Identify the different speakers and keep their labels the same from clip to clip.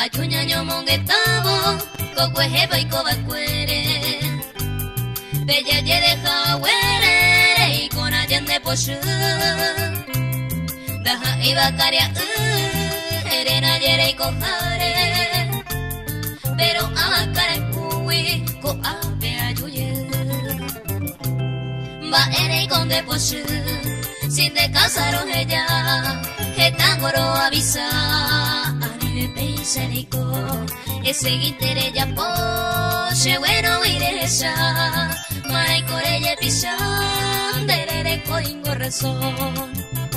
Speaker 1: ayuña ñomongetabo, cocuejeba y cobacuere. Bella yereja huere y con allende poshu. Daja iba caria erena yere y cojare. Pero amakara cuy co ave ayuye. Va ere y con de poshu. Sin de casaron ella, que tangoro avisa. Anime peiserico, ese guitere ya poche bueno iresa. Mai corelle pisan, derere coingo razón.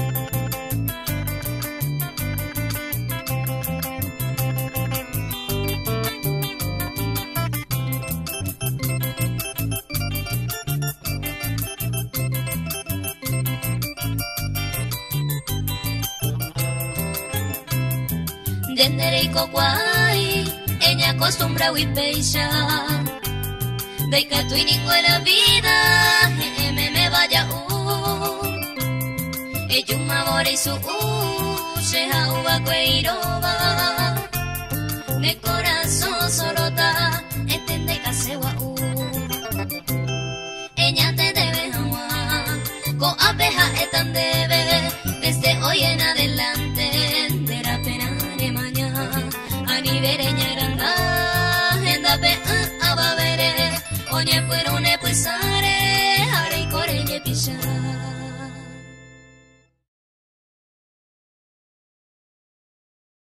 Speaker 1: Denderico guay, ella acostumbra a peisha. De que tu inico la vida, me vaya ella un mabore y su se jauba cueiroba. De corazón solo ta, entende que se va ella te debe jamás, con abeja tan debe, desde hoy en adelante, de la pena de mañana, a nivereña granda, agenda pe ababere. Oye, pero ne pues are, haré y corelle pisar.